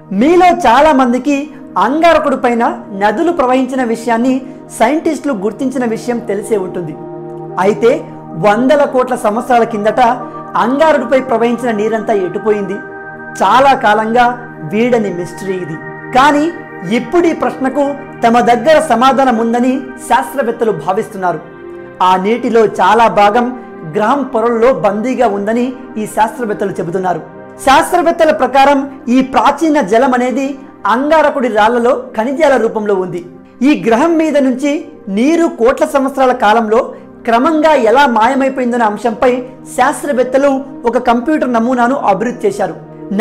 మీలో చాలా మందికి అంగారకుడి పైన నదులు ప్రవహించిన విషయాన్ని సైంటిస్టులు గుర్తించిన విషయం తెలిసే ఉంటుంది. అయితే వందల కోట్ల సంవత్సరాల కిందట అంగారకుడిపై ప్రవహించిన నీరంతా ఎటుపోయింది? చాలా కాలంగా వీడని మిస్టరీ ఇది. కానీ ఇప్పుడు ఈ ప్రశ్నకు తమ దగ్గర సమాధానం ఉందని శాస్త్రవేత్తలు భావిస్తున్నారు. ఆ నీటిలో చాలా భాగం గ్రహం పొరల్లో బందీగా ఉందని ఈ శాస్త్రవేత్తలు చెబుతున్నారు. శాస్త్రవేత్తల ప్రకారం ఈ ప్రాచీన జలం అనేది అంగారకుడి రాళ్లలో ఖనిజాల రూపంలో ఉంది. ఈ గ్రహం మీద నుంచి నీరు కోట్ల సంవత్సరాల కాలంలో క్రమంగా ఎలా మాయమైపోయిందనే అంశంపై శాస్త్రవేత్తలు ఒక కంప్యూటర్ నమూనాను అభివృద్ధి చేశారు.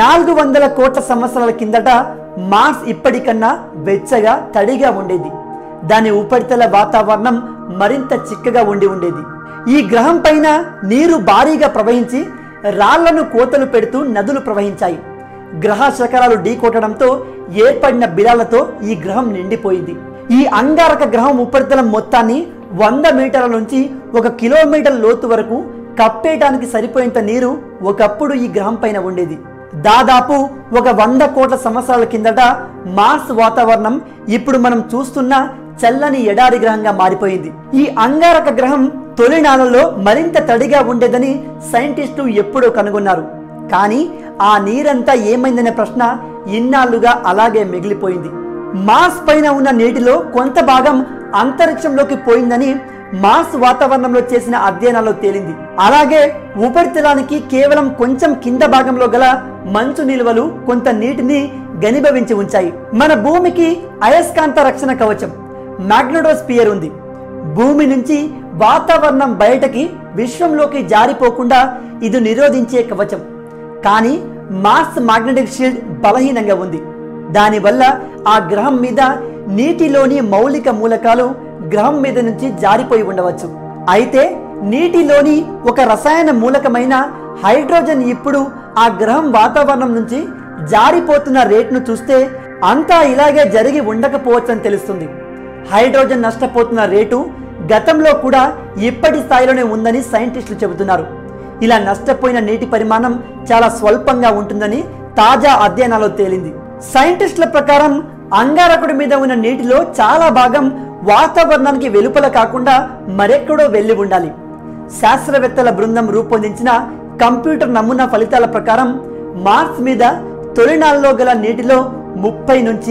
400 కోట్ల సంవత్సరాల కిందట మార్స్ ఇప్పటికన్నా వెచ్చగా తడిగా ఉండేది. దాని ఉపరితల వాతావరణం మరింత చిక్కగా ఉండేది. ఈ గ్రహం పైన నీరు భారీగా ప్రవహించి రాళ్లను కోతలు పెడుతూ నదులు ప్రవహించాయి. గ్రహ శకలాలు ఢీకొట్టడంతో ఏర్పడిన బిలాలతో ఈ గ్రహం నిండిపోయింది. ఈ అంగారక గ్రహం ఉపరితలం మొత్తాన్ని 100 మీటర్ల నుంచి 1 కిలోమీటర్ లోతు వరకు కప్పేయడానికి సరిపోయేంత నీరు ఒకప్పుడు ఈ గ్రహం పైన ఉండేది. దాదాపు 100 కోట్ల సంవత్సరాల కిందట మార్స్ వాతావరణం ఇప్పుడు మనం చూస్తున్న చల్లని ఎడారి గ్రహంగా మారిపోయింది. ఈ అంగారక గ్రహం తొలినాళ్ళలో మరింత తడిగా ఉండేదని సైంటిస్టులు ఎప్పుడో కనుగొన్నారు. కానీ ఆ నీరంతా ఏమైందనే ప్రశ్న ఇన్నాళ్లుగా అలాగే మిగిలిపోయింది. మార్స్ పైన ఉన్న నీటిలో కొంత భాగం అంతరిక్షంలోకి పోయిందని మార్స్ వాతావరణంలో చేసిన అధ్యయనాల్లో తేలింది. అలాగే ఉపరితలానికి కేవలం కొంచెం కింద భాగంలో గల మంచు నిల్వలు కొంత నీటిని ఘనీభవించి ఉంచాయి. మన భూమికి అయస్కాంత రక్షణ కవచం మ్యాగ్నెటోస్పియర్ ఉంది. భూమి నుంచి వాతావరణం బయటకి విశ్వంలోకి జారిపోకుండా ఇది నిరోధించే కవచం. కానీ మార్స్ మ్యాగ్నెటిక్ షీల్డ్ బలహీనంగా ఉంది. దానివల్ల ఆ గ్రహం మీద నీటిలోని మౌలిక మూలకాలు గ్రహం మీద నుంచి జారిపోయి ఉండవచ్చు. అయితే నీటిలోని ఒక రసాయన మూలకమైన హైడ్రోజన్ ఇప్పుడు ఆ గ్రహం వాతావరణం నుంచి జారిపోతున్న రేటును చూస్తే అంతా ఇలాగే జరిగి ఉండకపోవచ్చని తెలుస్తుంది. హైడ్రోజన్ నష్టపోతున్న రేటు గతంలో కూడా ఇప్పటి స్థాయిలోనే ఉందని సైంటిస్టులు చెబుతున్నారు. ఇలా నష్టపోయిన నీటి పరిమాణం చాలా స్వల్పంగా ఉంటుందని తాజా అధ్యయనాల్లో తేలింది. సైంటిస్టుల ప్రకారం అంగారకుడి మీద ఉన్న నీటిలో చాలా భాగం వాతావరణానికి వెలుపల కాకుండా మరెక్కడో వెళ్లి ఉండాలి. శాస్త్రవేత్తల బృందం రూపొందించిన కంప్యూటర్ నమూనా ఫలితాల ప్రకారం మార్స్ మీద తొలినాళ్ళలో గల నీటిలో 30 నుంచి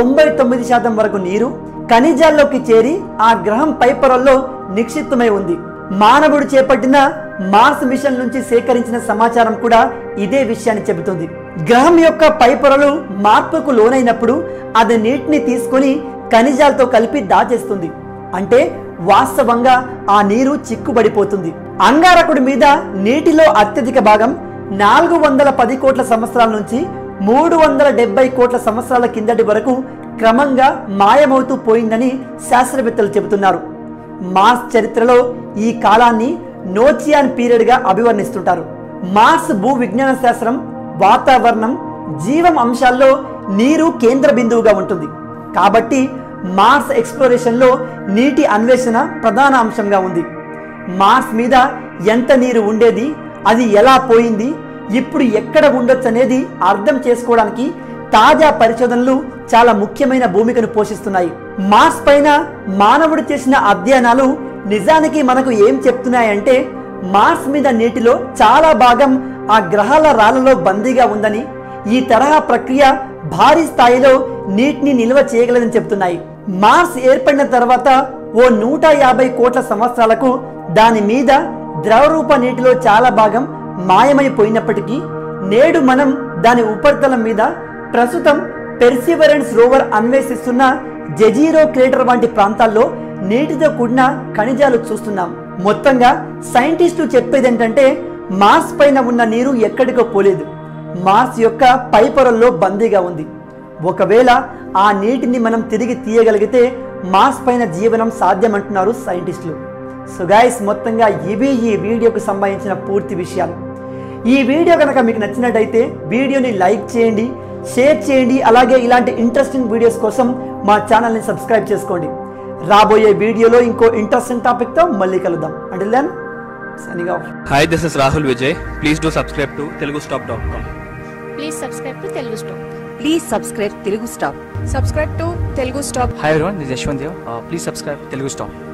99% వరకు నీరు ఖనిజాల్లోకి చేరి ఆ గ్రహం పైపొరల్లో నిక్షిప్తమై ఉంది. మానవుడు చేపట్టిన మార్స్ మిషన్ నుంచి సేకరించిన సమాచారం కూడా ఇదే విషయాన్ని చెబుతుంది. గ్రహం యొక్క పైపొరలు మార్పుకు లోనైనప్పుడు అది నీటిని తీసుకొని ఖనిజాలతో కలిపి దాచేస్తుంది. అంటే వాస్తవంగా ఆ నీరు చిక్కుబడిపోతుంది. అంగారకుడి మీద నీటిలో అత్యధిక భాగం 410 కోట్ల సంవత్సరాల నుంచి 370 కోట్ల సంవత్సరాల కిందటి వరకు క్రమంగా మాయమవుతూ పోయిందని శాస్త్రవేత్తలు చెబుతున్నారు. మార్స్ చరిత్రలో ఈ కాలాన్ని నోచియాన్ పీరియడ్ గా అభివర్ణిస్తుంటారు. మార్స్ భూ విజ్ఞాన శాస్త్రం, వాతావరణం, జీవం అంశాల్లో నీరు కేంద్ర బిందువుగా ఉంటుంది. కాబట్టి మార్స్ ఎక్స్ప్లోరేషన్ లో నీటి అన్వేషణ ప్రధాన అంశంగా ఉంది. మార్స్ మీద ఎంత నీరు ఉండేది, అది ఎలా పోయింది, ఇప్పుడు ఎక్కడ ఉండొచ్చు అనేది అర్థం చేసుకోవడానికి తాజా పరిశోధనలు చాలా ముఖ్యమైన భూమికను పోషిస్తున్నాయి. మార్స్ పైన మానవుడు చేసిన అధ్యయనాలు నిజానికి మనకు ఏం చెప్తున్నాయంటే మార్స్ మీద నీటిలో చాలా భాగం ఆ గ్రహాల రాళ్లలో బందీగా ఉందని, ఈ తరహా ప్రక్రియ భారీ స్థాయిలో నీటిని నిల్వ చేయగలదని చెప్తున్నాయి. మార్స్ ఏర్పడిన తర్వాత ఓ 150 కోట్ల సంవత్సరాలకు దాని మీద ద్రవరూప నీటిలో చాలా భాగం మాయమైపోయినప్పటికీ నేడు మనం దాని ఉపరితలం మీద ప్రస్తుతం పెర్సివరెన్స్ రోవర్ అన్వేషిస్తున్న జెజీరో క్రేటర్ వంటి ప్రాంతాల్లో నీటితో కూడిన ఖనిజాలు చూస్తున్నాం. మొత్తంగా సైంటిస్టులు చెప్పేది ఏంటంటే మార్స్ పైన ఉన్న నీరు ఎక్కడికో పోలేదు, మార్స్ యొక్క పైపొరల్లో బందీగా ఉంది. ఒకవేళ ఆ నీటిని మనం తిరిగి తీయగలిగితే మార్స్ పైన జీవనం సాధ్యమంటున్నారు సైంటిస్టులు. సో గైస్, మొత్తంగా ఇవి ఈ వీడియోకు సంబంధించిన పూర్తి విషయాలు. ఈ వీడియో కనుక మీకు నచ్చినట్టయితే వీడియోని లైక్ చేయండి, షేర్ చేయండి. అలాగే ఇలాంటి ఇంట్రెస్టింగ్ వీడియోస్ కోసం మా ఛానల్ని సబ్స్క్రైబ్ చేసుకోండి. రాబోయే వీడియోలో ఇంకో ఇంట్రెస్టింగ్ టాపిక్తో మళ్ళీ కలుద్దాం. Until then, signing off. Hi, this is Rahul Vijay. Please do subscribe to telugustop.com. Please subscribe to Telugu Stop. Please subscribe Telugu Stop. Subscribe to Telugu Stop. Hi everyone, this is Yashwant here. Please subscribe Telugu Stop.